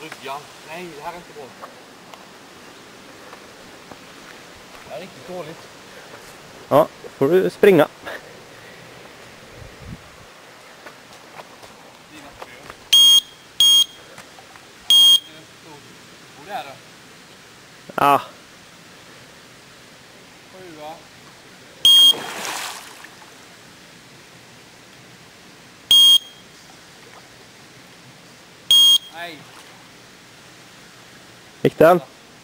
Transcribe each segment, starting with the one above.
bryggan. Nej, det här är inte bra. Det är riktigt dåligt. Ja, får du springa. Det är det. Ja. 7. Nej. Gick den?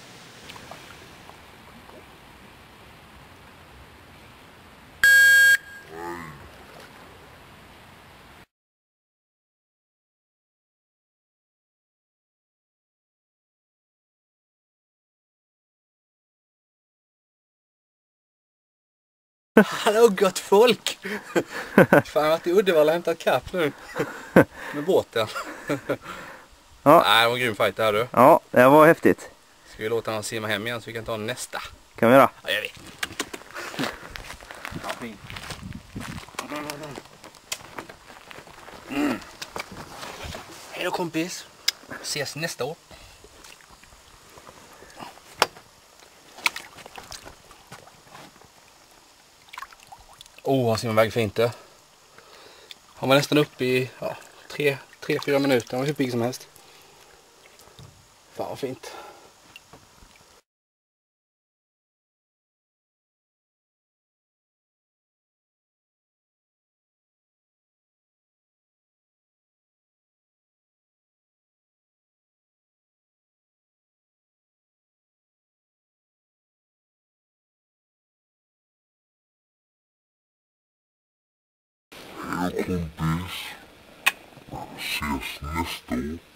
Hallå gott folk! Fan, jag har varit i Uddevalla och hämtat kapp nu. Med båten. Ja. Nej, det var en grym fight det här du. Ja, det var häftigt. Ska vi låta honom simma hem igen så vi kan ta nästa? Kan vi göra? Ja, jag vet. Ja, fint. Hej då kompis. Ses nästa år. Han simmar iväg fint det. Han var nästan uppe i 3-4 minuter. Han var hur pigg som helst. Fan vad fint. Hej kompis. Ses nästa år.